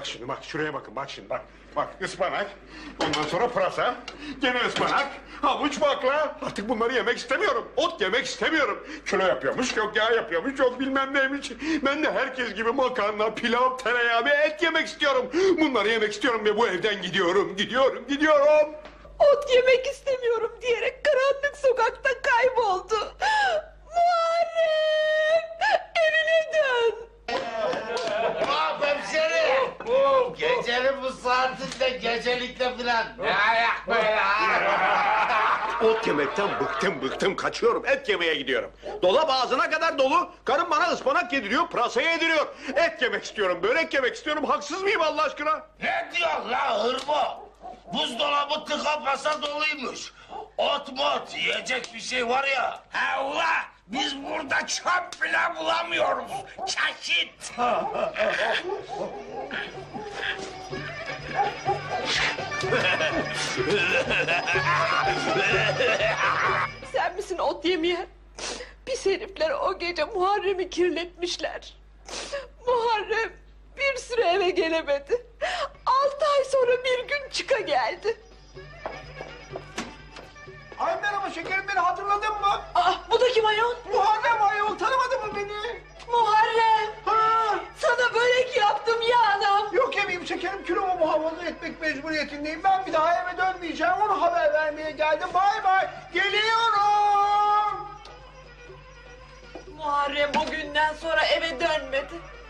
Bak şimdi bak şuraya bakın bak şimdi bak. Bak ıspanak, ondan sonra pırasa, gene ıspanak, havuç bakla. Artık bunları yemek istemiyorum. Ot yemek istemiyorum. Kilo yapıyormuş, yok yağ yapıyormuş, yok bilmem neymiş. Ben de herkes gibi makarna, pilav, tereyağı ve et yemek istiyorum. Bunları yemek istiyorum ve bu evden gidiyorum. Ot yemek istemiyorum diyerek karanlık sokakta kayboldu. Muharrem! Evine dön! Hemşeri! Gecenin bu saatinde gecelikle filan ne ayak böyle ha? Ot yemekten bıktım kaçıyorum. Et yemeye gidiyorum. Dolap ağzına kadar dolu. Karım bana ıspanak yediriyor, pırasa yediriyor. Et yemek istiyorum, börek yemek istiyorum. Haksız mıyım Allah aşkına? Ne diyorsun la hırbo? Buzdolabı tıka basa doluymuş. Ot mot yiyecek bir şey var ya. Allah! Biz burada çöp bile bulamıyoruz. Çeşit! Sen misin ot yemeyen? Pis herifler o gece Muharrem'i kirletmişler. Muharrem bir süre eve gelemedi. 6 ay sonra bir gün çıka geldi. Ay merhaba şekerim, beni hatırladın mı? Bu da kim ayol? Muharrem ayol, tanımadın mı beni? Muharrem! Ha? Sana börek yaptım ya adam. Yok yemeyeyim şekerim, kilomu muhafaza etmek mecburiyetindeyim. Ben bir daha eve dönmeyeceğim, onu haber vermeye geldim. Bay bay, geliyorum. Muharrem o günden sonra eve dönmedi.